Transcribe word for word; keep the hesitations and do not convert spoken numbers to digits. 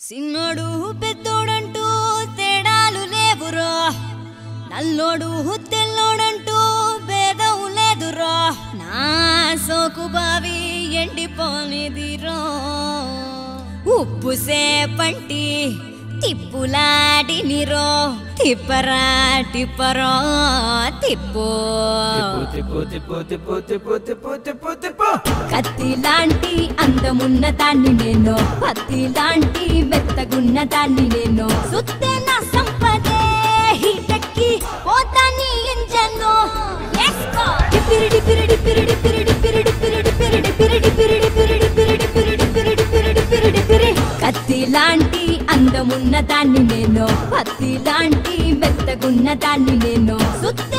సిన్నోడు పెద్దోడంటూ తేడాలు లేవురో, నల్లోడు తెల్లోడంటూ భేదం లేదురో, నా సోకు బావి ఎండిపోనిదిరో, ఉప్పు సేపంటి తిప్పులాడినిరో, తిప్పరా టిప్పరో తిప్పు కత్తి లాంటి అందమున్న దాన్ని నేను, పత్తి లాంటి మెత్తగున్న దాన్ని నేను, సుత్తే నా సంపదే హిటెక్కి పోతాని ఇంజన్ను డిపిరిడి పిరిడి పిరిడి పిరిడి పిరిడి పిరిడి పిరిడి పిరిడి పిరిడి పిరిడి పిరిడి పిరిడి పిరిడి పిరిడి పిరిడి పిరి కత్తి లాంటి అందమున్న దాన్ని నేను, పత్తి లాంటి మెత్తగున్న దాన్ని నేను, సుత్తే